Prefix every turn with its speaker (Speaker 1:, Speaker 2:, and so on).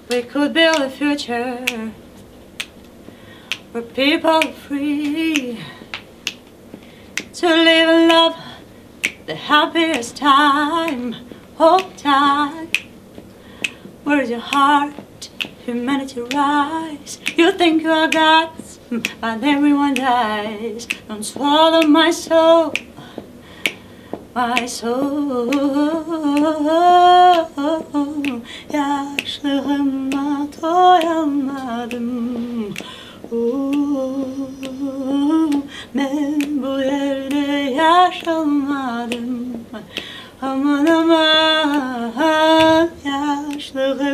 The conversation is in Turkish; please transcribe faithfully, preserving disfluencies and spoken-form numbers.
Speaker 1: We could build a future where people are free to live and love the happiest time, hold tight. Where's your heart? Humanity rise. You think you are gods, but everyone dies. Don't swallow my soul, my soul. Yaşlığıma doyamadım. Ben bu yerde yaşamadım. Aman aman yaşlığım.